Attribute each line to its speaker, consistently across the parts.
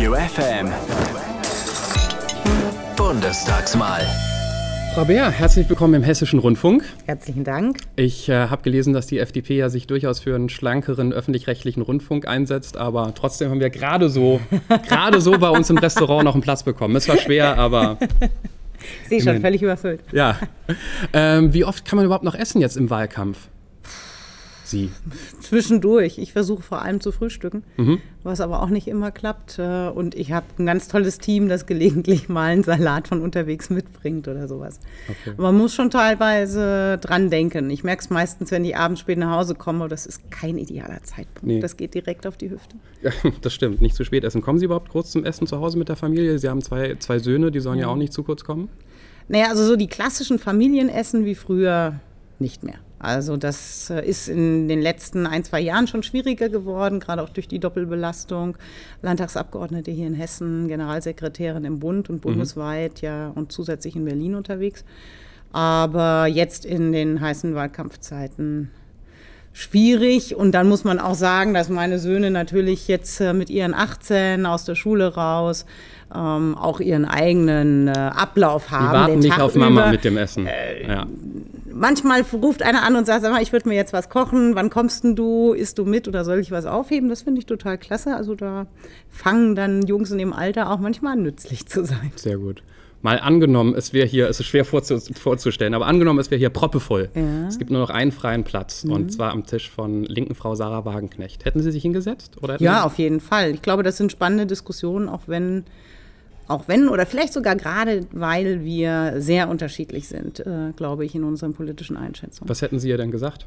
Speaker 1: Radio FM. Bundestagswahl.
Speaker 2: Frau Beer, herzlich willkommen im Hessischen Rundfunk.
Speaker 3: Herzlichen Dank.
Speaker 2: Ich habe gelesen, dass die FDP ja sich durchaus für einen schlankeren öffentlich-rechtlichen Rundfunk einsetzt, aber trotzdem haben wir gerade so bei uns im Restaurant noch einen Platz bekommen. Es war schwer, aber...
Speaker 3: Ich sehe schon, völlig überfüllt.
Speaker 2: Ja. Wie oft kann man überhaupt noch essen jetzt im Wahlkampf? Sie?
Speaker 3: Zwischendurch. Ich versuche vor allem zu frühstücken, was aber auch nicht immer klappt. Und ich habe ein ganz tolles Team, das gelegentlich mal einen Salat von unterwegs mitbringt oder sowas. Okay. Man muss schon teilweise dran denken. Ich merke es meistens, wenn ich abends spät nach Hause komme, das ist kein idealer Zeitpunkt. Nee. Das geht direkt auf die Hüfte.
Speaker 2: Ja, das stimmt. Nicht zu spät essen. Kommen Sie überhaupt kurz zum Essen zu Hause mit der Familie? Sie haben zwei Söhne, die sollen ja auch nicht zu kurz kommen.
Speaker 3: Naja, also so die klassischen Familienessen wie früher nicht mehr. Also das ist in den letzten 1-2 Jahren schon schwieriger geworden, gerade auch durch die Doppelbelastung. Landtagsabgeordnete hier in Hessen, Generalsekretärin im Bund und bundesweit und zusätzlich in Berlin unterwegs. Aber jetzt in den heißen Wahlkampfzeiten schwierig. Und dann muss man auch sagen, dass meine Söhne natürlich jetzt mit ihren 18 aus der Schule raus auch ihren eigenen Ablauf haben.
Speaker 2: Die warten nicht auf Mama mit dem Essen.
Speaker 3: Manchmal ruft einer an und sagt, sag mal, ich würde mir jetzt was kochen, wann kommst denn du, isst du mit oder soll ich was aufheben? Das finde ich total klasse. Also da fangen dann Jungs in dem Alter auch manchmal an, nützlich zu sein.
Speaker 2: Sehr gut. Mal angenommen, es wäre hier, es ist schwer vorzustellen, aber angenommen, es wäre hier proppevoll. Ja. Es gibt nur noch einen freien Platz und zwar am Tisch von linken Frau Sarah Wagenknecht. Hätten Sie sich hingesetzt? Oder
Speaker 3: ja, auf jeden Fall. Ich glaube, das sind spannende Diskussionen, auch wenn oder vielleicht sogar gerade, weil wir sehr unterschiedlich sind, glaube ich, in unseren politischen Einschätzungen.
Speaker 2: Was hätten Sie ihr denn gesagt?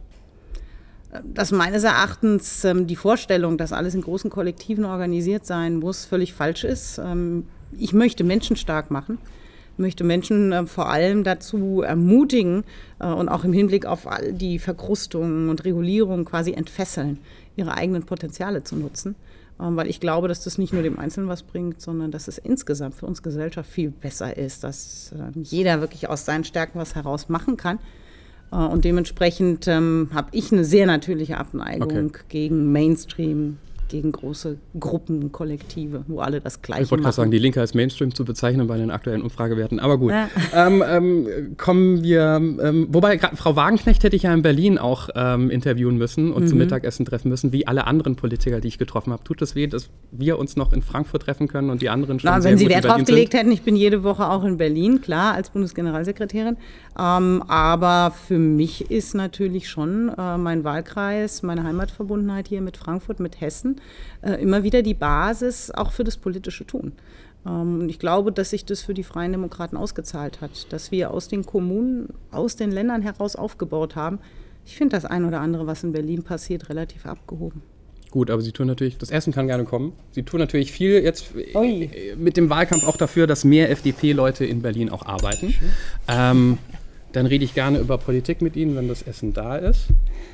Speaker 3: Dass meines Erachtens die Vorstellung, dass alles in großen Kollektiven organisiert sein muss, völlig falsch ist. Ich möchte Menschen stark machen, möchte Menschen vor allem dazu ermutigen und auch im Hinblick auf all die Verkrustungen und Regulierungen quasi entfesseln, ihre eigenen Potenziale zu nutzen. Weil ich glaube, dass das nicht nur dem Einzelnen was bringt, sondern dass es insgesamt für unsere Gesellschaft viel besser ist, dass jeder wirklich aus seinen Stärken was heraus machen kann. Und dementsprechend habe ich eine sehr natürliche Abneigung gegen Mainstream, gegen große Gruppen, Kollektive, wo alle das Gleiche machen.
Speaker 2: Ich wollte gerade sagen, die Linke als Mainstream zu bezeichnen bei den aktuellen Umfragewerten, aber gut. Ja. Kommen wir, wobei Frau Wagenknecht hätte ich ja in Berlin auch interviewen müssen und zum Mittagessen treffen müssen, wie alle anderen Politiker, die ich getroffen habe. Tut es weh, dass wir uns noch in Frankfurt treffen können und die anderen schon sehr
Speaker 3: wenn Sie
Speaker 2: gut
Speaker 3: Wert drauf gelegt hätten, ich bin jede Woche auch in Berlin, klar, als Bundesgeneralsekretärin. Aber für mich ist natürlich schon mein Wahlkreis, meine Heimatverbundenheit hier mit Frankfurt, mit Hessen, immer wieder die Basis auch für das politische Tun. Und ich glaube, dass sich das für die Freien Demokraten ausgezahlt hat, dass wir aus den Kommunen, aus den Ländern heraus aufgebaut haben. Ich finde das ein oder andere, was in Berlin passiert, relativ abgehoben.
Speaker 2: Gut, aber Sie tun natürlich, das Essen kann gerne kommen. Sie tun natürlich viel jetzt mit dem Wahlkampf auch dafür, dass mehr FDP-Leute in Berlin auch arbeiten. Dann rede ich gerne über Politik mit Ihnen, wenn das Essen da ist.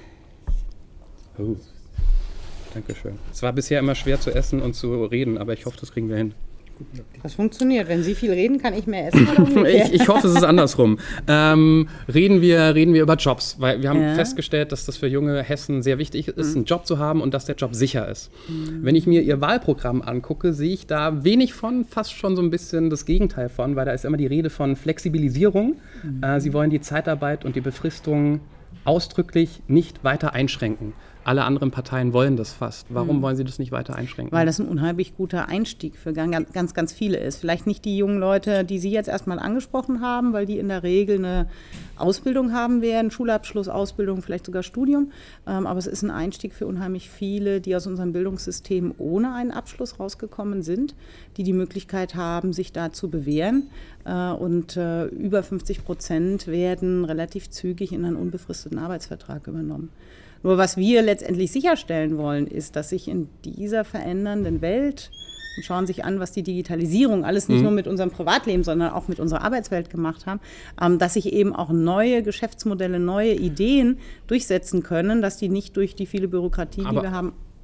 Speaker 2: Oh. Dankeschön. Es war bisher immer schwer zu essen und zu reden, aber ich hoffe, das kriegen wir hin.
Speaker 3: Das funktioniert. Wenn Sie viel reden, kann ich mehr essen oder umgekehrt?
Speaker 2: Ich hoffe, es ist andersrum. Reden wir über Jobs, weil wir haben festgestellt, dass das für junge Hessen sehr wichtig ist, einen Job zu haben und dass der Job sicher ist. Wenn ich mir Ihr Wahlprogramm angucke, sehe ich da wenig von, fast schon so ein bisschen das Gegenteil von, weil da ist immer die Rede von Flexibilisierung. Sie wollen die Zeitarbeit und die Befristung ausdrücklich nicht weiter einschränken. Alle anderen Parteien wollen das fast. Warum wollen Sie das nicht weiter einschränken?
Speaker 3: Weil das ein unheimlich guter Einstieg für ganz, ganz viele ist. Vielleicht nicht die jungen Leute, die Sie jetzt erstmal angesprochen haben, weil die in der Regel eine Ausbildung haben werden, Schulabschluss, Ausbildung, vielleicht sogar Studium. Aber es ist ein Einstieg für unheimlich viele, die aus unserem Bildungssystem ohne einen Abschluss rausgekommen sind, die Möglichkeit haben, sich da zu bewähren. Und über 50% werden relativ zügig in einen unbefristeten Arbeitsvertrag übernommen. Nur was wir letztendlich sicherstellen wollen, ist, dass sich in dieser verändernden Welt, und schauen sich an, was die Digitalisierung alles nicht nur mit unserem Privatleben, sondern auch mit unserer Arbeitswelt gemacht haben, dass sich eben auch neue Geschäftsmodelle, neue Ideen durchsetzen können, dass die nicht durch die viele Bürokratie, die wir haben,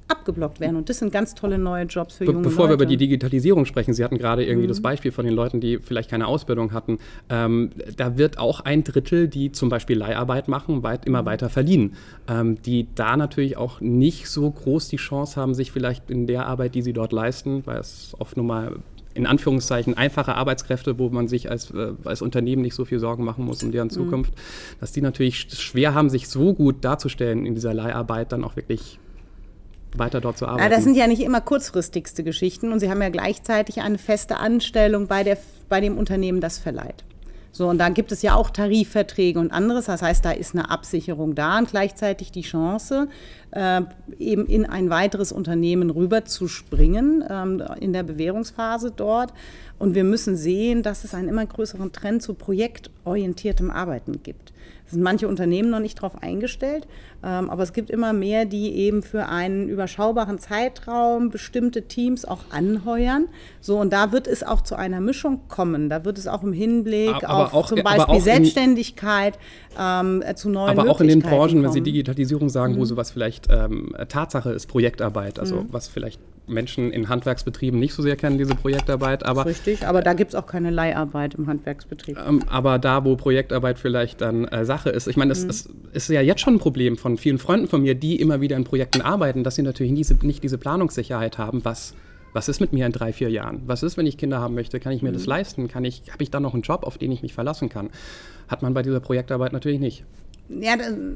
Speaker 3: abgeblockt werden. Und das sind ganz tolle neue Jobs für junge Leute.
Speaker 2: Bevor wir über die Digitalisierung sprechen, Sie hatten gerade irgendwie das Beispiel von den Leuten, die vielleicht keine Ausbildung hatten. Da wird auch 1/3, die zum Beispiel Leiharbeit machen, immer weiter verliehen. Die da natürlich auch nicht so groß die Chance haben, sich vielleicht in der Arbeit, die sie dort leisten, weil es oft nun mal in Anführungszeichen einfache Arbeitskräfte, wo man sich als Unternehmen nicht so viel Sorgen machen muss um deren Zukunft, dass die natürlich schwer haben, sich so gut darzustellen in dieser Leiharbeit, dann auch wirklich weiter dort zu arbeiten.
Speaker 3: Das sind ja nicht immer kurzfristigste Geschichten und Sie haben ja gleichzeitig eine feste Anstellung bei dem Unternehmen, das verleiht. So, und da gibt es ja auch Tarifverträge und anderes. Das heißt, da ist eine Absicherung da und gleichzeitig die Chance, eben in ein weiteres Unternehmen rüber zu springen, in der Bewährungsphase dort. Und wir müssen sehen, dass es einen immer größeren Trend zu projektorientiertem Arbeiten gibt. Es sind manche Unternehmen noch nicht darauf eingestellt, aber es gibt immer mehr, die eben für einen überschaubaren Zeitraum bestimmte Teams auch anheuern. So, und da wird es auch zu einer Mischung kommen. Da wird es auch im Hinblick auf zum Beispiel Selbstständigkeit zu neuen Möglichkeiten
Speaker 2: aber auch in den Branchen,
Speaker 3: kommen.
Speaker 2: wenn Sie Digitalisierung sagen, wo sowas vielleicht Tatsache ist, Projektarbeit, also was vielleicht Menschen in Handwerksbetrieben nicht so sehr kennen, diese Projektarbeit. Aber,
Speaker 3: das ist richtig, aber da gibt es auch keine Leiharbeit im Handwerksbetrieb.
Speaker 2: Aber da, wo Projektarbeit vielleicht dann Sache ist, ich meine, das ist ja jetzt schon ein Problem von vielen Freunden von mir, die immer wieder in Projekten arbeiten, dass sie natürlich nicht diese Planungssicherheit haben, was ist mit mir in 3-4 Jahren? Was ist, wenn ich Kinder haben möchte? Kann ich mir das leisten? Habe ich dann noch einen Job, auf den ich mich verlassen kann? Hat man bei dieser Projektarbeit natürlich nicht.
Speaker 3: Ja,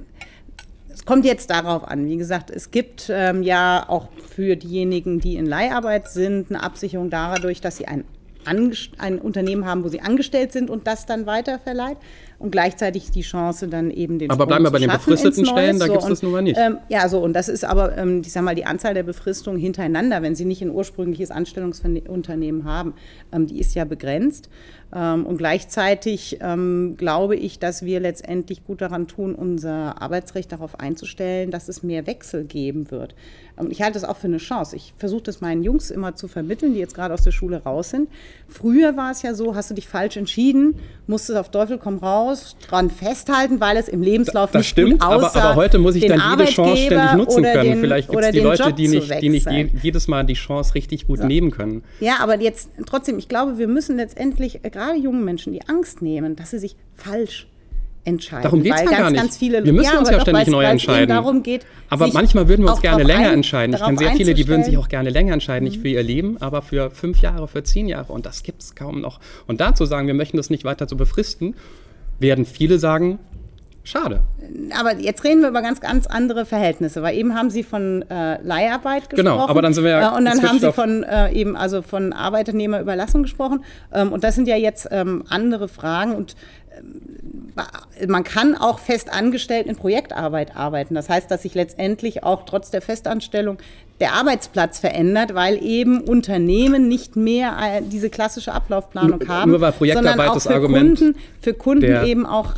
Speaker 3: es kommt jetzt darauf an. Wie gesagt, es gibt ja auch für diejenigen, die in Leiharbeit sind, eine Absicherung dadurch, dass sie ein Unternehmen haben, wo sie angestellt sind und das dann weiter verleiht und gleichzeitig die Chance dann eben den
Speaker 2: Aber bleiben wir bei den befristeten Stellen, da gibt es das nun mal nicht.
Speaker 3: Und das ist aber, ich sag mal, die Anzahl der Befristungen hintereinander, wenn sie nicht ein ursprüngliches Anstellungsunternehmen haben, die ist ja begrenzt. Und gleichzeitig glaube ich, dass wir letztendlich gut daran tun, unser Arbeitsrecht darauf einzustellen, dass es mehr Wechsel geben wird. Ich halte es auch für eine Chance. Ich versuche das meinen Jungs immer zu vermitteln, die jetzt gerade aus der Schule raus sind. Früher war es ja so, hast du dich falsch entschieden, musstest auf Teufel komm raus, dran festhalten, weil es im Lebenslauf nicht gut aussah.
Speaker 2: Aber heute muss ich dann jede Chance ständig nutzen können. Vielleicht gibt es die Leute, die nicht jedes Mal die Chance richtig gut nehmen können.
Speaker 3: Ja, aber jetzt trotzdem, ich glaube, wir müssen letztendlich gerade jungen Menschen die Angst nehmen, dass sie sich falsch entscheiden.
Speaker 2: Darum geht es ja gar nicht. Wir müssen uns ja ständig neu entscheiden.
Speaker 3: Darum geht,
Speaker 2: aber manchmal würden wir uns gerne länger entscheiden. Ich kenne sehr viele, die würden sich auch gerne länger entscheiden, nicht für ihr Leben, aber für 5 Jahre, für 10 Jahre. Und das gibt es kaum noch. Und dazu sagen, wir möchten das nicht weiter so befristen, werden viele sagen, schade.
Speaker 3: Aber jetzt reden wir über ganz andere Verhältnisse, weil eben haben Sie von Leiharbeit gesprochen.
Speaker 2: Genau, aber dann sind wir ja
Speaker 3: und dann haben Sie von Arbeitnehmerüberlassung gesprochen. Und das sind ja jetzt andere Fragen und man kann auch fest angestellt in Projektarbeit arbeiten. Das heißt, dass sich letztendlich auch trotz der Festanstellung der Arbeitsplatz verändert, weil eben Unternehmen nicht mehr diese klassische Ablaufplanung haben,
Speaker 2: nur weil Projektarbeit
Speaker 3: sondern auch
Speaker 2: das Argument
Speaker 3: für Kunden eben auch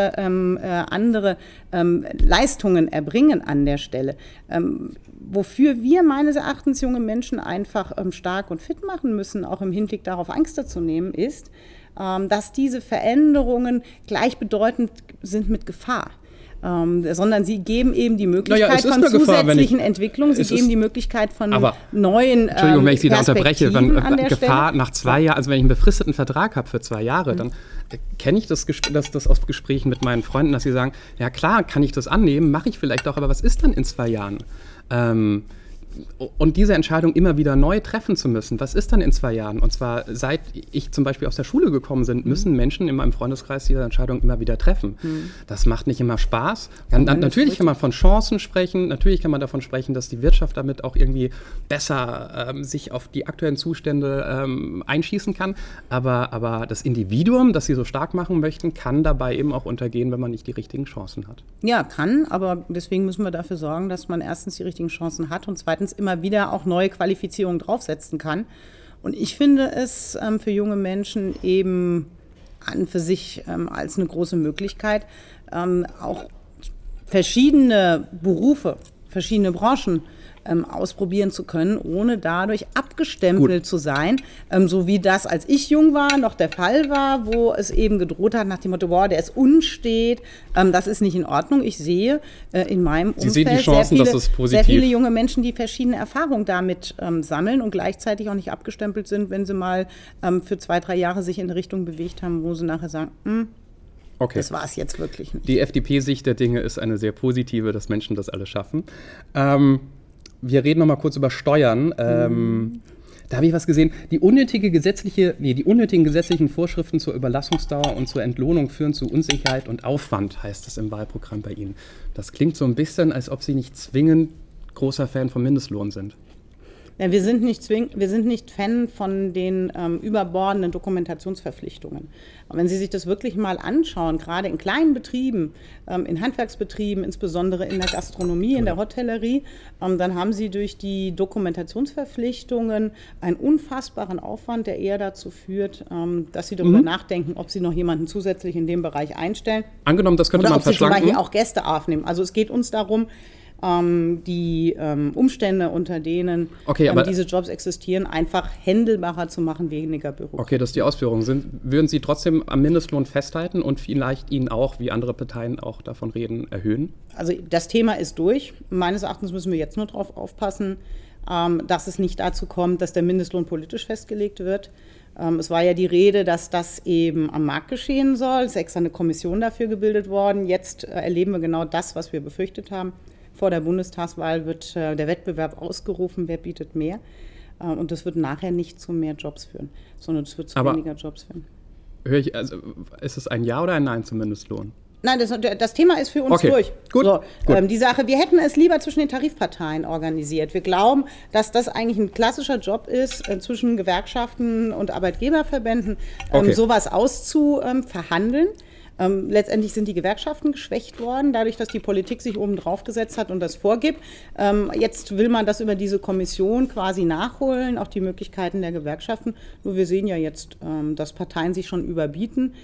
Speaker 3: andere Leistungen erbringen an der Stelle. Wofür wir meines Erachtens junge Menschen einfach stark und fit machen müssen, auch im Hinblick darauf Angst zu nehmen, ist, dass diese Veränderungen gleichbedeutend sind mit Gefahr. Sondern sie geben eben die Möglichkeit von zusätzlichen Entwicklungen, sie geben die Möglichkeit von neuen
Speaker 2: Entschuldigung, wenn ich Sie da unterbreche, Gefahr
Speaker 3: Stelle.
Speaker 2: nach 2 Jahren, also wenn ich einen befristeten Vertrag habe für 2 Jahre, dann kenne ich das aus Gesprächen mit meinen Freunden, dass sie sagen, ja klar, kann ich das annehmen, mache ich vielleicht auch, aber was ist dann in 2 Jahren? Und diese Entscheidung immer wieder neu treffen zu müssen, was ist dann in 2 Jahren? Und zwar seit ich zum Beispiel aus der Schule gekommen bin, müssen Menschen in meinem Freundeskreis diese Entscheidung immer wieder treffen. Das macht nicht immer Spaß. Natürlich kann man von Chancen sprechen, natürlich kann man davon sprechen, dass die Wirtschaft damit auch irgendwie besser sich auf die aktuellen Zustände einschießen kann. Aber das Individuum, das sie so stark machen möchten, kann dabei eben auch untergehen, wenn man nicht die richtigen Chancen hat.
Speaker 3: Ja, kann, aber deswegen müssen wir dafür sorgen, dass man erstens die richtigen Chancen hat und zweitens immer wieder auch neue Qualifizierungen draufsetzen kann. Und ich finde es für junge Menschen eben an für sich als eine große Möglichkeit, auch verschiedene Berufe, verschiedene Branchen ausprobieren zu können, ohne dadurch abgestempelt zu sein, so wie das, als ich jung war, noch der Fall war, wo es eben gedroht hat nach dem Motto, wow, der ist unstet, das ist nicht in Ordnung. Ich sehe in meinem Umfeld
Speaker 2: Sie sehen die Chancen, dass es positiv
Speaker 3: sehr viele junge Menschen, die verschiedene Erfahrungen damit sammeln und gleichzeitig auch nicht abgestempelt sind, wenn sie mal für 2, 3 Jahre sich in eine Richtung bewegt haben, wo sie nachher sagen,
Speaker 2: okay.
Speaker 3: Das war es jetzt wirklich nicht.
Speaker 2: Die FDP-Sicht der Dinge ist eine sehr positive, dass Menschen das alle schaffen. Wir reden noch mal kurz über Steuern. Da habe ich was gesehen. Die unnötigen gesetzlichen Vorschriften zur Überlassungsdauer und zur Entlohnung führen zu Unsicherheit und Aufwand, heißt es im Wahlprogramm bei Ihnen. Das klingt so ein bisschen, als ob Sie nicht zwingend großer Fan vom Mindestlohn sind.
Speaker 3: Ja, wir sind nicht Fan von den überbordenden Dokumentationsverpflichtungen. Aber wenn Sie sich das wirklich mal anschauen, gerade in kleinen Betrieben, in Handwerksbetrieben, insbesondere in der Gastronomie, in der Hotellerie, dann haben Sie durch die Dokumentationsverpflichtungen einen unfassbaren Aufwand, der eher dazu führt, dass Sie darüber nachdenken, ob Sie noch jemanden zusätzlich in dem Bereich einstellen.
Speaker 2: Angenommen, das könnte man verschlanken.
Speaker 3: Oder ob Sie zum Beispiel auch Gäste aufnehmen. Also es geht uns darum, die Umstände, unter denen diese Jobs existieren, einfach händelbarer zu machen, weniger Bürokratie.
Speaker 2: Okay, dass die Ausführungen sind. Würden Sie trotzdem am Mindestlohn festhalten und vielleicht ihn auch, wie andere Parteien auch davon reden, erhöhen?
Speaker 3: Also das Thema ist durch. Meines Erachtens müssen wir jetzt nur darauf aufpassen, dass es nicht dazu kommt, dass der Mindestlohn politisch festgelegt wird. Es war ja die Rede, dass das eben am Markt geschehen soll. Es ist extra eine Kommission dafür gebildet worden. Jetzt erleben wir genau das, was wir befürchtet haben. Vor der Bundestagswahl wird der Wettbewerb ausgerufen, wer bietet mehr. Und das wird nachher nicht zu mehr Jobs führen, sondern es wird zu weniger Jobs führen.
Speaker 2: Ist es ein Ja oder ein Nein zum Mindestlohn?
Speaker 3: Nein, das Thema ist für uns durch.
Speaker 2: Gut.
Speaker 3: So, die Sache, wir hätten es lieber zwischen den Tarifparteien organisiert. Wir glauben, dass das eigentlich ein klassischer Job ist, zwischen Gewerkschaften und Arbeitgeberverbänden, sowas auszuverhandeln. Letztendlich sind die Gewerkschaften geschwächt worden, dadurch, dass die Politik sich oben drauf gesetzt hat und das vorgibt. Jetzt will man das über diese Kommission quasi nachholen, auch die Möglichkeiten der Gewerkschaften. Nur wir sehen ja jetzt, dass Parteien sich schon überbieten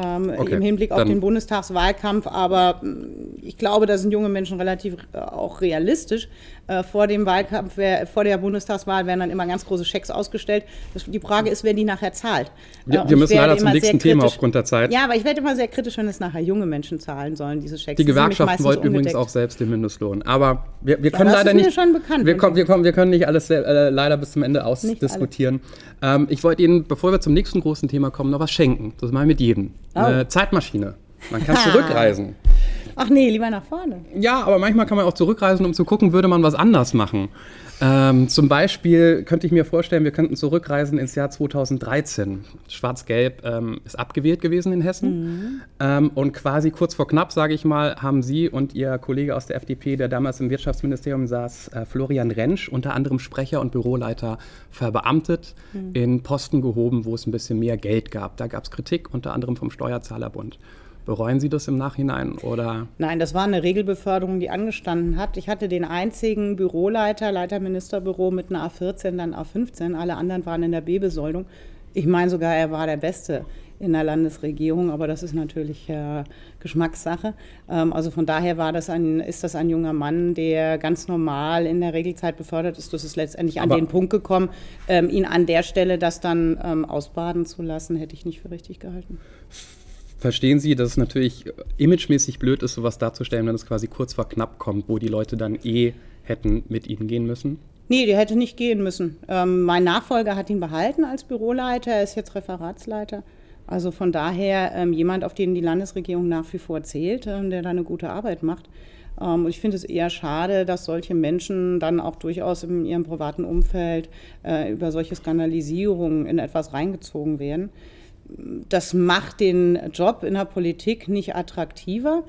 Speaker 3: im Hinblick auf den Bundestagswahlkampf. Aber ich glaube, da sind junge Menschen relativ auch realistisch. Vor dem Wahlkampf, vor der Bundestagswahl werden dann immer ganz große Schecks ausgestellt. Die Frage ist, wer die nachher zahlt.
Speaker 2: Wir müssen leider zum nächsten Thema aufgrund der Zeit.
Speaker 3: Ja, aber ich werde immer sehr kritisch, wenn es nachher junge Menschen zahlen sollen, diese Schecks.
Speaker 2: Die Gewerkschaften wollten übrigens auch selbst den Mindestlohn. Aber wir können leider nicht.
Speaker 3: Schon bekannt,
Speaker 2: wir können nicht alles leider bis zum Ende ausdiskutieren. Ich wollte Ihnen, bevor wir zum nächsten großen Thema kommen, noch was schenken. Das mache ich mit jedem. Eine Zeitmaschine. Man kann zurückreisen.
Speaker 3: Ach nee, lieber nach vorne.
Speaker 2: Ja, aber manchmal kann man auch zurückreisen, um zu gucken, würde man was anders machen. Zum Beispiel könnte ich mir vorstellen, wir könnten zurückreisen ins Jahr 2013. Schwarz-Gelb ist abgewählt gewesen in Hessen. Und quasi kurz vor knapp, sage ich mal, haben Sie und Ihr Kollege aus der FDP, der damals im Wirtschaftsministerium saß, Florian Rentsch, unter anderem Sprecher und Büroleiter, verbeamtet, in Posten gehoben, wo es ein bisschen mehr Geld gab. Da gab es Kritik, unter anderem vom Steuerzahlerbund. Bereuen Sie das im Nachhinein, oder?
Speaker 3: Nein, das war eine Regelbeförderung, die angestanden hat. Ich hatte den einzigen Büroleiter, Leiterministerbüro mit einer A14, dann A15. Alle anderen waren in der B-Besoldung. Ich meine sogar, er war der Beste in der Landesregierung, aber das ist natürlich Geschmackssache. Also von daher ist das ein junger Mann, der ganz normal in der Regelzeit befördert ist. Das ist letztendlich an den Punkt gekommen, ihn an der Stelle das dann ausbaden zu lassen, hätte ich nicht für richtig gehalten.
Speaker 2: Verstehen Sie, dass es natürlich imagemäßig blöd ist, sowas darzustellen, wenn es quasi kurz vor knapp kommt, wo die Leute dann hätten mit Ihnen gehen müssen?
Speaker 3: Nee, der hätte nicht gehen müssen. Mein Nachfolger hat ihn behalten als Büroleiter, er ist jetzt Referatsleiter. Also von daher jemand, auf den die Landesregierung nach wie vor zählt, der da eine gute Arbeit macht. Und ich finde es eher schade, dass solche Menschen dann auch durchaus in ihrem privaten Umfeld über solche Skandalisierungen in etwas reingezogen werden. Das macht den Job in der Politik nicht attraktiver,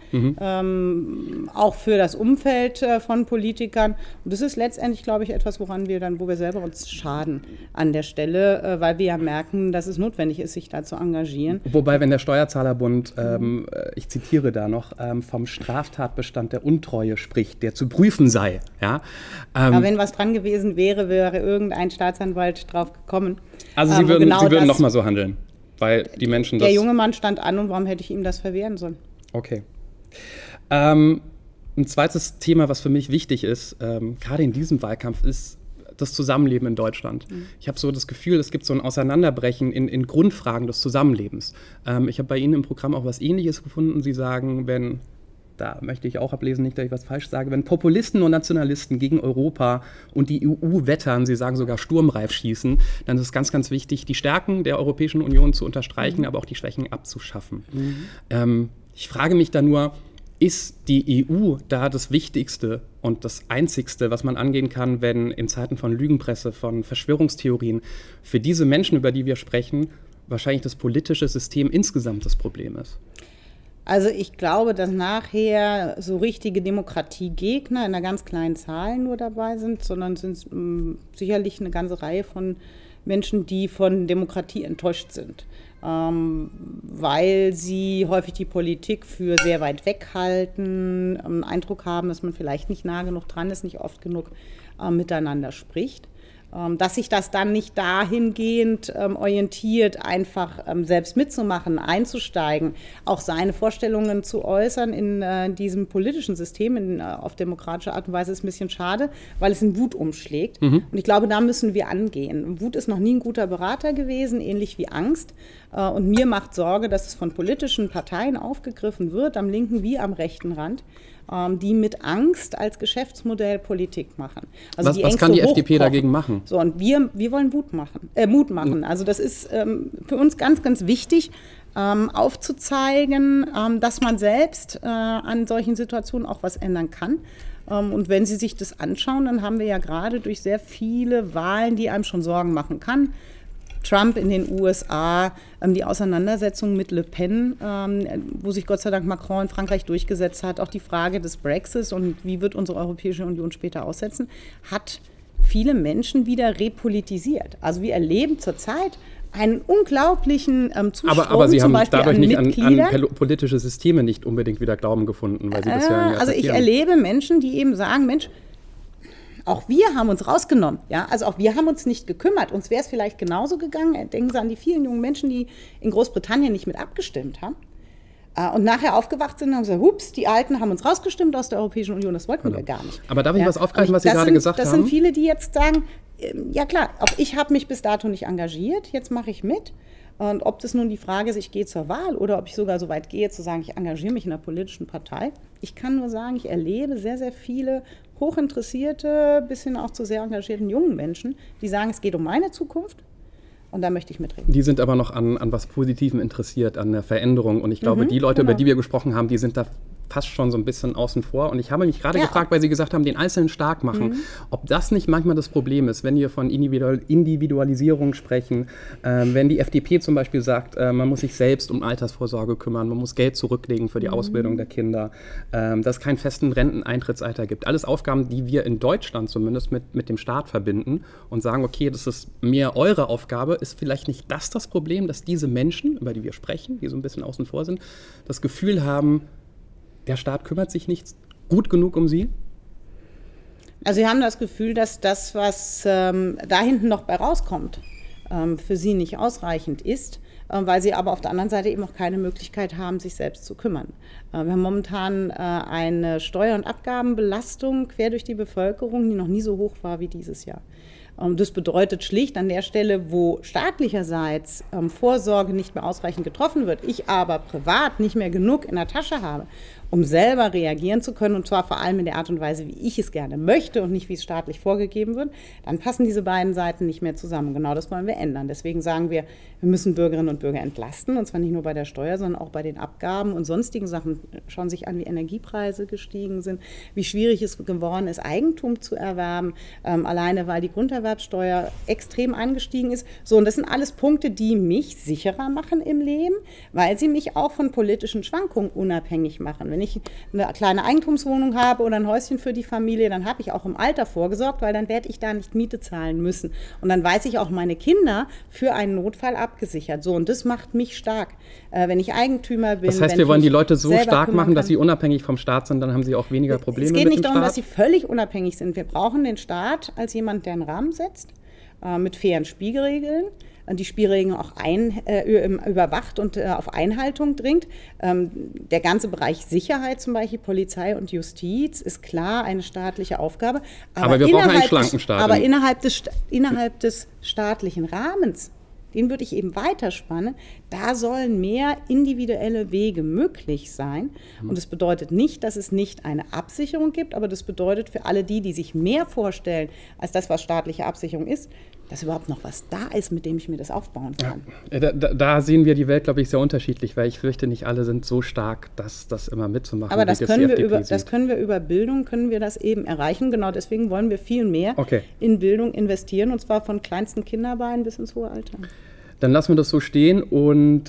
Speaker 3: auch für das Umfeld von Politikern. Und das ist letztendlich, glaube ich, etwas, wo wir selber uns schaden an der Stelle, weil wir ja merken, dass es notwendig ist, sich da zu engagieren.
Speaker 2: Wobei, wenn der Steuerzahlerbund, ich zitiere da noch, vom Straftatbestand der Untreue spricht, der zu prüfen sei. Ja?
Speaker 3: Aber wenn was dran gewesen wäre, wäre irgendein Staatsanwalt drauf gekommen.
Speaker 2: Also Sie würden noch mal so handeln? Weil die Menschen
Speaker 3: der junge Mann stand an und warum hätte ich ihm das verwehren sollen?
Speaker 2: Okay. Ein zweites Thema, was für mich wichtig ist, gerade in diesem Wahlkampf, ist das Zusammenleben in Deutschland. Ich habe so das Gefühl, es gibt so ein Auseinanderbrechen in Grundfragen des Zusammenlebens. Ich habe bei Ihnen im Programm auch was Ähnliches gefunden. Sie sagen, da möchte ich auch ablesen, nicht, dass ich was falsch sage, wenn Populisten und Nationalisten gegen Europa und die EU wettern, Sie sagen sogar sturmreif schießen, dann ist es ganz, ganz wichtig, die Stärken der Europäischen Union zu unterstreichen, aber auch die Schwächen abzuschaffen. Ich frage mich da nur, ist die EU da das Wichtigste und das Einzigste, was man angehen kann, wenn in Zeiten von Lügenpresse, von Verschwörungstheorien für diese Menschen, über die wir sprechen, wahrscheinlich das politische System insgesamt das Problem ist?
Speaker 3: Also ich glaube, dass nachher so richtige Demokratiegegner in einer ganz kleinen Zahl nur dabei sind, sondern sind sicherlich eine ganze Reihe von Menschen, die von Demokratie enttäuscht sind, weil sie häufig die Politik für sehr weit weg halten, einen Eindruck haben, dass man vielleicht nicht nah genug dran ist, nicht oft genug miteinander spricht. Dass sich das dann nicht dahingehend orientiert, einfach selbst mitzumachen, einzusteigen, auch seine Vorstellungen zu äußern in diesem politischen System auf demokratische Art und Weise, ist ein bisschen schade, weil es in Wut umschlägt. Und ich glaube, da müssen wir angehen. Wut ist noch nie ein guter Berater gewesen, ähnlich wie Angst. Und mir macht Sorge, dass es von politischen Parteien aufgegriffen wird, am linken wie am rechten Rand, die mit Angst als Geschäftsmodell Politik machen. Also
Speaker 2: was kann die FDP dagegen machen?
Speaker 3: So, und wir wollen Mut machen. Also das ist für uns ganz, ganz wichtig, aufzuzeigen, dass man selbst an solchen Situationen auch was ändern kann. Und wenn Sie sich das anschauen, dann haben wir ja gerade durch sehr viele Wahlen, die einem schon Sorgen machen kann, Trump in den USA, die Auseinandersetzung mit Le Pen, wo sich Gott sei Dank Macron in Frankreich durchgesetzt hat, auch die Frage des Brexits und wie wird unsere Europäische Union später aussetzen, hat viele Menschen wieder repolitisiert. Also wir erleben zurzeit einen unglaublichen Zustrom,
Speaker 2: aber Sie
Speaker 3: zum
Speaker 2: haben
Speaker 3: Beispiel
Speaker 2: dadurch nicht
Speaker 3: Mitgliedern.
Speaker 2: an politische Systeme nicht unbedingt wieder Glauben gefunden, weil Sie das ja
Speaker 3: Also ich erlebe Menschen, die eben sagen, Mensch, auch wir haben uns rausgenommen, ja, also auch wir haben uns nicht gekümmert. Uns wäre es vielleicht genauso gegangen. Denken Sie an die vielen jungen Menschen, die in Großbritannien nicht mit abgestimmt haben und nachher aufgewacht sind und haben gesagt, hups, die Alten haben uns rausgestimmt aus der Europäischen Union, das wollten wir gar nicht.
Speaker 2: Aber darf ich was aufgreifen, was Sie gerade gesagt haben?
Speaker 3: Das sind viele, die jetzt sagen, ja klar, auch ich habe mich bis dato nicht engagiert, jetzt mache ich mit. Und ob das nun die Frage ist, ich gehe zur Wahl oder ob ich sogar so weit gehe, zu sagen, ich engagiere mich in einer politischen Partei. Ich kann nur sagen, ich erlebe sehr, sehr viele hochinteressierte, bis hin auch zu sehr engagierten jungen Menschen, die sagen, es geht um meine Zukunft und da möchte ich mitreden.
Speaker 2: Die sind aber noch an was Positivem interessiert, an der Veränderung. Und ich glaube, die Leute, über die wir gesprochen haben, die sind da fast schon so ein bisschen außen vor. Und ich habe mich gerade gefragt, weil Sie gesagt haben, den Einzelnen stark machen, ob das nicht manchmal das Problem ist, wenn wir von Individualisierung sprechen, wenn die FDP zum Beispiel sagt, man muss sich selbst um Altersvorsorge kümmern, man muss Geld zurücklegen für die Ausbildung der Kinder, dass es keinen festen Renteneintrittsalter gibt. Alles Aufgaben, die wir in Deutschland zumindest mit dem Staat verbinden und sagen, okay, das ist mehr eure Aufgabe. Ist vielleicht nicht das Problem, dass diese Menschen, über die wir sprechen, die so ein bisschen außen vor sind, das Gefühl haben, der Staat kümmert sich nicht gut genug um sie?
Speaker 3: Also Sie haben das Gefühl, dass das, was da hinten noch bei rauskommt, für Sie nicht ausreichend ist, weil Sie aber auf der anderen Seite eben auch keine Möglichkeit haben, sich selbst zu kümmern. Wir haben momentan eine Steuer- und Abgabenbelastung quer durch die Bevölkerung, die noch nie so hoch war wie dieses Jahr. Das bedeutet schlicht an der Stelle, wo staatlicherseits Vorsorge nicht mehr ausreichend getroffen wird, ich aber privat nicht mehr genug in der Tasche habe, um selber reagieren zu können, und zwar vor allem in der Art und Weise, wie ich es gerne möchte und nicht, wie es staatlich vorgegeben wird, dann passen diese beiden Seiten nicht mehr zusammen. Genau das wollen wir ändern. Deswegen sagen wir, wir müssen Bürgerinnen und Bürger entlasten, und zwar nicht nur bei der Steuer, sondern auch bei den Abgaben und sonstigen Sachen. Schauen sich an, wie Energiepreise gestiegen sind, wie schwierig es geworden ist, Eigentum zu erwerben, alleine weil die Grunderwerbsteuer extrem angestiegen ist. So, und das sind alles Punkte, die mich sicherer machen im Leben, weil sie mich auch von politischen Schwankungen unabhängig machen. Wenn ich eine kleine Eigentumswohnung habe oder ein Häuschen für die Familie, dann habe ich auch im Alter vorgesorgt, weil dann werde ich da nicht Miete zahlen müssen. Und dann weiß ich auch, meine Kinder für einen Notfall abgesichert. So, und das macht mich stark. Wenn ich Eigentümer bin.
Speaker 2: Das heißt, wir wollen die Leute so stark machen, dass sie unabhängig vom Staat sind, dann haben sie auch weniger Probleme mit dem Staat?
Speaker 3: Es geht nicht darum, dass sie völlig unabhängig sind. Wir brauchen den Staat als jemand, der einen Rahmen setzt, mit fairen Spielregeln, die Spielregeln auch überwacht und auf Einhaltung dringt. Der ganze Bereich Sicherheit, zum Beispiel Polizei und Justiz, ist klar eine staatliche Aufgabe.
Speaker 2: Aber wir brauchen einen schlanken Staat.
Speaker 3: Aber innerhalb des staatlichen Rahmens, den würde ich eben weiterspannen, da sollen mehr individuelle Wege möglich sein. Und das bedeutet nicht, dass es nicht eine Absicherung gibt, aber das bedeutet für alle die sich mehr vorstellen, als das, was staatliche Absicherung ist, dass überhaupt noch was da ist, mit dem ich mir das aufbauen kann.
Speaker 2: Ja, da sehen wir die Welt, glaube ich, sehr unterschiedlich, weil ich fürchte, nicht alle sind so stark, das immer mitzumachen.
Speaker 3: Aber das können wir über Bildung, können wir das eben erreichen. Genau deswegen wollen wir viel mehr in Bildung investieren, und zwar von kleinsten Kinderbeinen bis ins hohe Alter.
Speaker 2: Dann lassen wir das so stehen und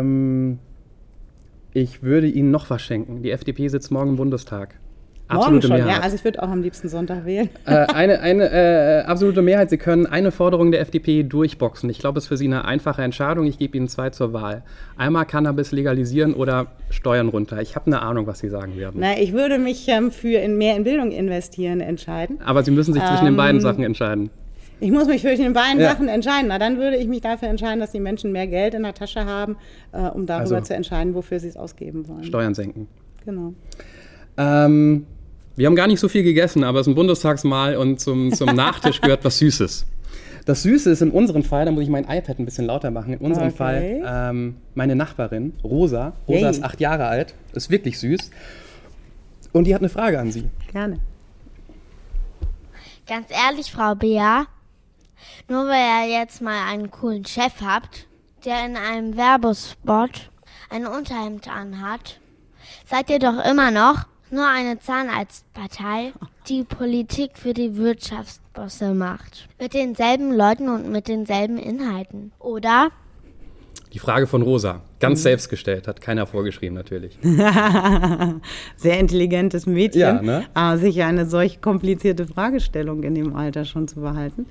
Speaker 2: ich würde Ihnen noch was schenken. Die FDP sitzt morgen im Bundestag.
Speaker 3: Absolute Morgen schon, Mehrheit. Ja, also ich würde auch am liebsten Sonntag wählen.
Speaker 2: Eine absolute Mehrheit. Sie können eine Forderung der FDP durchboxen. Ich glaube, es ist für Sie eine einfache Entscheidung. Ich gebe Ihnen 2 zur Wahl. Einmal Cannabis legalisieren oder Steuern runter. Ich habe eine Ahnung, was Sie sagen werden.
Speaker 3: Na, ich würde mich für mehr in Bildung investieren entscheiden.
Speaker 2: Aber Sie müssen sich zwischen den beiden Sachen entscheiden.
Speaker 3: Ich muss mich zwischen den beiden Sachen entscheiden. Na, dann würde ich mich dafür entscheiden, dass die Menschen mehr Geld in der Tasche haben, um darüber zu entscheiden, wofür sie es ausgeben wollen.
Speaker 2: Steuern senken.
Speaker 3: Genau.
Speaker 2: Wir haben gar nicht so viel gegessen, aber es ist ein Bundestagsmahl und zum Nachtisch gehört was Süßes. Das Süße ist in unserem Fall, da muss ich mein iPad ein bisschen lauter machen, in unserem Fall meine Nachbarin, Rosa. Rosa ist 8 Jahre alt, ist wirklich süß. Und die hat eine Frage an Sie.
Speaker 3: Gerne.
Speaker 1: Ganz ehrlich, Frau Beer, nur weil ihr jetzt mal einen coolen Chef habt, der in einem Werbespot ein Unterhemd anhat, seid ihr doch immer noch nur eine Zahnarztpartei, die Politik für die Wirtschaftsbosse macht. Mit denselben Leuten und mit denselben Inhalten, oder?
Speaker 2: Die Frage von Rosa, ganz selbst gestellt, hat keiner vorgeschrieben natürlich.
Speaker 3: Sehr intelligentes Mädchen,
Speaker 2: ja, ne?
Speaker 3: Sich eine solch komplizierte Fragestellung in dem Alter schon zu behalten.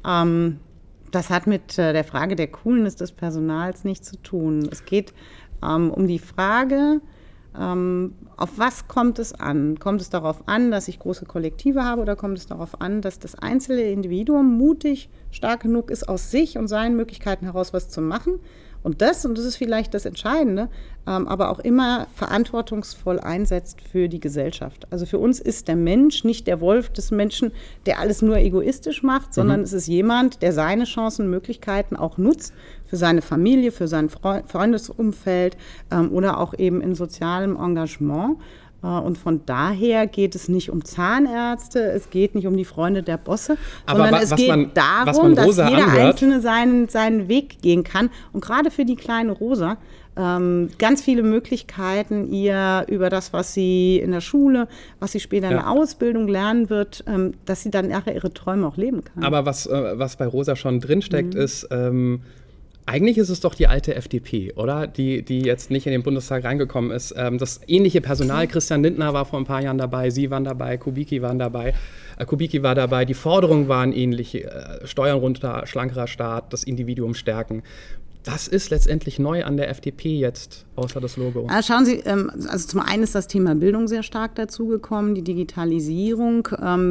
Speaker 3: Das hat mit der Frage der Coolness des Personals nichts zu tun. Es geht um die Frage, auf was kommt es an? Kommt es darauf an, dass ich große Kollektive habe, oder kommt es darauf an, dass das einzelne Individuum mutig, stark genug ist, aus sich und seinen Möglichkeiten heraus was zu machen? Und das ist vielleicht das Entscheidende, aber auch immer verantwortungsvoll einsetzt für die Gesellschaft. Also für uns ist der Mensch nicht der Wolf des Menschen, der alles nur egoistisch macht, sondern es ist jemand, der seine Chancen und Möglichkeiten auch nutzt für seine Familie, für sein Freundesumfeld oder auch eben in sozialem Engagement. Und von daher geht es nicht um Zahnärzte, es geht nicht um die Freunde der Bosse, sondern es geht darum, dass jeder Einzelne seinen Weg gehen kann. Und gerade für die kleine Rosa ganz viele Möglichkeiten, ihr über das, was sie in der Schule, was sie später in der Ausbildung lernen wird, dass sie dann nachher ihre Träume auch leben kann.
Speaker 2: Aber was bei Rosa schon drinsteckt, ist... Eigentlich ist es doch die alte FDP, oder? Die jetzt nicht in den Bundestag reingekommen ist. Das ähnliche Personal, Christian Lindner war vor ein paar Jahren dabei, Sie waren dabei, Kubicki war dabei. Die Forderungen waren ähnlich, Steuern runter, schlankerer Staat, das Individuum stärken. Was ist letztendlich neu an der FDP jetzt, außer das Logo?
Speaker 3: Schauen Sie, also zum einen ist das Thema Bildung sehr stark dazugekommen, die Digitalisierung.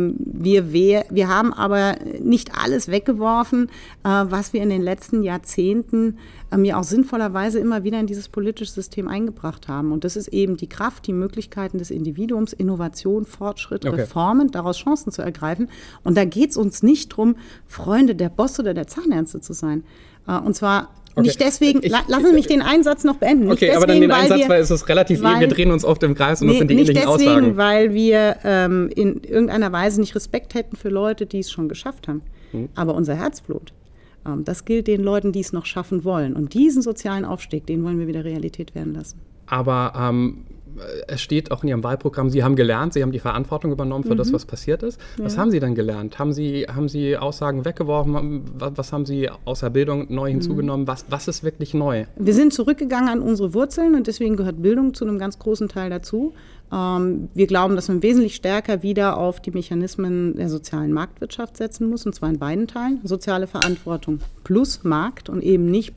Speaker 3: Wir haben aber nicht alles weggeworfen, was wir in den letzten Jahrzehnten ja auch sinnvollerweise immer wieder in dieses politische System eingebracht haben. Und das ist eben die Kraft, die Möglichkeiten des Individuums, Innovation, Fortschritt, Reformen, daraus Chancen zu ergreifen. Und da geht es uns nicht darum, Freunde der Bosse oder der Zahnärzte zu sein. Und zwar nicht deswegen, lassen Sie mich den Einsatz noch beenden.
Speaker 2: Nicht deswegen, aber dann den Einsatz, weil es ist relativ, wir drehen uns oft im Kreis und das sind die ähnlichen Aussagen.
Speaker 3: Nicht deswegen, weil wir in irgendeiner Weise nicht Respekt hätten für Leute, die es schon geschafft haben. Aber unser Herzblut, das gilt den Leuten, die es noch schaffen wollen. Und diesen sozialen Aufstieg, den wollen wir wieder Realität werden lassen.
Speaker 2: Aber es steht auch in Ihrem Wahlprogramm, Sie haben gelernt, Sie haben die Verantwortung übernommen für das, was passiert ist. Was haben Sie denn gelernt? Haben Sie Aussagen weggeworfen? Was haben Sie außer Bildung neu hinzugenommen? Was ist wirklich neu?
Speaker 3: Wir sind zurückgegangen an unsere Wurzeln und deswegen gehört Bildung zu einem ganz großen Teil dazu. Wir glauben, dass man wesentlich stärker wieder auf die Mechanismen der sozialen Marktwirtschaft setzen muss, und zwar in beiden Teilen. Soziale Verantwortung plus Markt und eben nicht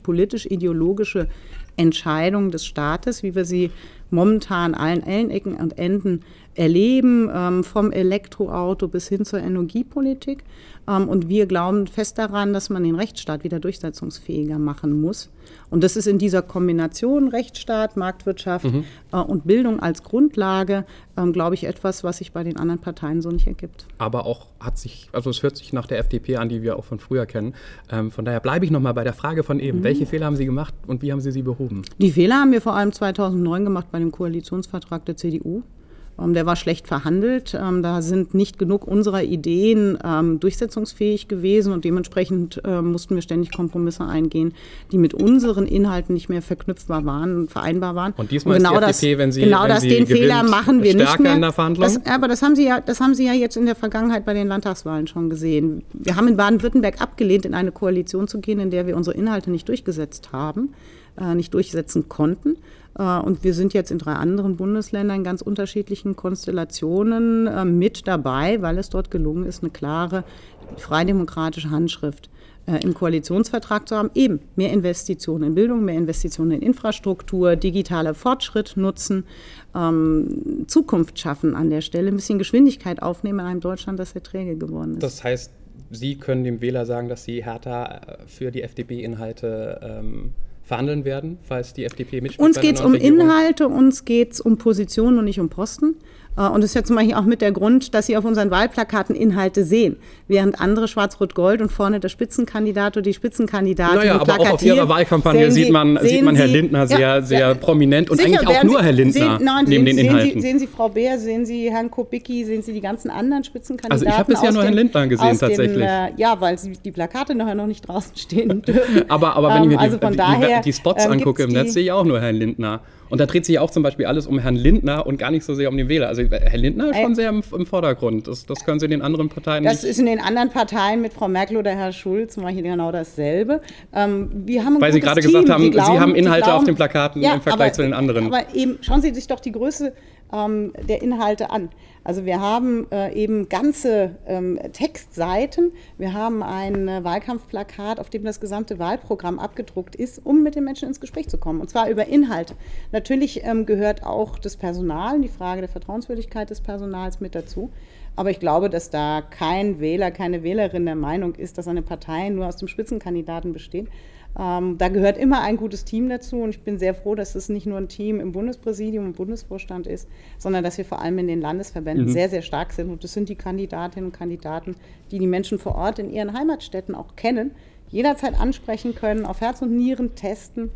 Speaker 3: politisch-ideologische Entscheidungen des Staates, wie wir sie momentan allen Ecken und Enden erleben, vom Elektroauto bis hin zur Energiepolitik. Und wir glauben fest daran, dass man den Rechtsstaat wieder durchsetzungsfähiger machen muss. Und das ist in dieser Kombination Rechtsstaat, Marktwirtschaft und Bildung als Grundlage, glaube ich, etwas, was sich bei den anderen Parteien so nicht ergibt.
Speaker 2: Aber auch es hört sich nach der FDP an, die wir auch von früher kennen. Von daher bleibe ich nochmal bei der Frage von eben. Welche Fehler haben Sie gemacht und wie haben Sie behoben?
Speaker 3: Die Fehler haben wir vor allem 2009 gemacht bei dem Koalitionsvertrag der CDU. Der war schlecht verhandelt. Da sind nicht genug unserer Ideen durchsetzungsfähig gewesen und dementsprechend mussten wir ständig Kompromisse eingehen, die mit unseren Inhalten nicht mehr verknüpfbar waren, vereinbar waren.
Speaker 2: Und diesmal ist die FDP, wenn sie
Speaker 3: den Fehler machen wir nicht mehr.
Speaker 2: In der Verhandlung?
Speaker 3: Aber das haben Sie ja jetzt in der Vergangenheit bei den Landtagswahlen schon gesehen. Wir haben in Baden-Württemberg abgelehnt, in eine Koalition zu gehen, in der wir unsere Inhalte nicht durchgesetzt haben, nicht durchsetzen konnten. Und wir sind jetzt in 3 anderen Bundesländern in ganz unterschiedlichen Konstellationen mit dabei, weil es dort gelungen ist, eine klare freidemokratische Handschrift im Koalitionsvertrag zu haben. Eben mehr Investitionen in Bildung, mehr Investitionen in Infrastruktur, digitaler Fortschritt nutzen, Zukunft schaffen an der Stelle, ein bisschen Geschwindigkeit aufnehmen in einem Deutschland, das sehr träge geworden ist.
Speaker 2: Das heißt, Sie können dem Wähler sagen, dass Sie härter für die FDP-Inhalte verhandeln werden, falls die FDP mitspielt?
Speaker 3: Uns geht es um Inhalte, uns geht es um Positionen und nicht um Posten. Und das ist ja zum Beispiel auch mit der Grund, dass Sie auf unseren Wahlplakaten Inhalte sehen, während andere Schwarz-Rot-Gold und vorne der Spitzenkandidat oder die Spitzenkandidatin
Speaker 2: plakatieren. Aber auch auf Ihrer Wahlkampagne sieht man Herr Lindner sehr prominent und eigentlich auch nur Herr Lindner neben den Inhalten.
Speaker 3: Sehen Sie Frau Beer, sehen Sie Herrn Kubicki, sehen Sie die ganzen anderen Spitzenkandidaten?
Speaker 2: Also ich habe bisher nur Herrn Lindner gesehen tatsächlich.
Speaker 3: Weil die Plakate nachher noch nicht draußen stehen dürfen.
Speaker 2: aber wenn ich mir die Spots angucke im Netz, sehe ich auch nur Herrn Lindner. Und da dreht sich auch zum Beispiel alles um Herrn Lindner und gar nicht so sehr um den Wähler. Also Herr Lindner ist schon sehr im Vordergrund. Das können Sie in den anderen Parteien nicht.
Speaker 3: Das ist in den anderen Parteien mit Frau Merkel oder Herr Schulz zum Beispiel genau dasselbe. Wir haben
Speaker 2: Weil Sie gerade gesagt haben, Sie haben Inhalte auf den Plakaten im Vergleich zu den anderen.
Speaker 3: Aber eben, schauen Sie sich doch die Größe der Inhalte an. Also wir haben eben ganze Textseiten, wir haben ein Wahlkampfplakat, auf dem das gesamte Wahlprogramm abgedruckt ist, um mit den Menschen ins Gespräch zu kommen, und zwar über Inhalte. Natürlich gehört auch das Personal, die Frage der Vertrauenswürdigkeit des Personals mit dazu. Aber ich glaube, dass da kein Wähler, keine Wählerin der Meinung ist, dass eine Partei nur aus dem Spitzenkandidaten besteht. Da gehört immer ein gutes Team dazu und ich bin sehr froh, dass es nicht nur ein Team im Bundespräsidium, im Bundesvorstand ist, sondern dass wir vor allem in den Landesverbänden sehr, sehr stark sind. Und das sind die Kandidatinnen und Kandidaten, die die Menschen vor Ort in ihren Heimatstädten auch kennen, jederzeit ansprechen können, auf Herz und Nieren testen.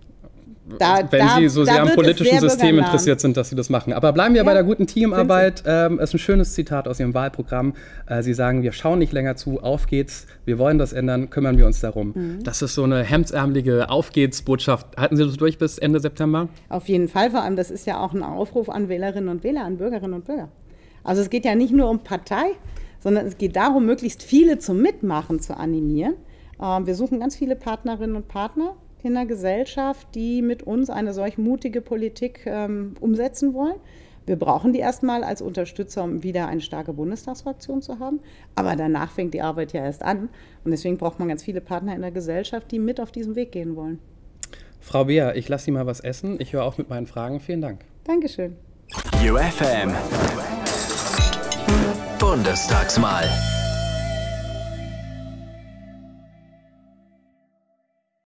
Speaker 2: Wenn Sie so sehr am politischen System interessiert sind, dass Sie das machen. Aber bleiben wir bei der guten Teamarbeit. Es ist ein schönes Zitat aus Ihrem Wahlprogramm. Sie sagen, wir schauen nicht länger zu, auf geht's, wir wollen das ändern, kümmern wir uns darum. Das ist so eine hemdsärmelige Auf geht's Botschaft. Halten Sie das durch bis Ende September?
Speaker 3: Auf jeden Fall, vor allem das ist ja auch ein Aufruf an Wählerinnen und Wähler, an Bürgerinnen und Bürger. Also es geht ja nicht nur um Partei, sondern es geht darum, möglichst viele zum Mitmachen zu animieren. Wir suchen ganz viele Partnerinnen und Partner in der Gesellschaft, die mit uns eine solch mutige Politik umsetzen wollen. Wir brauchen die erstmal als Unterstützer, um wieder eine starke Bundestagsfraktion zu haben. Aber danach fängt die Arbeit ja erst an. Und deswegen braucht man ganz viele Partner in der Gesellschaft, die mit auf diesem Weg gehen wollen.
Speaker 2: Frau Beer, ich lasse Sie mal was essen. Ich höre auf mit meinen Fragen. Vielen Dank.
Speaker 3: Dankeschön.
Speaker 4: UFM Bundestagswahl.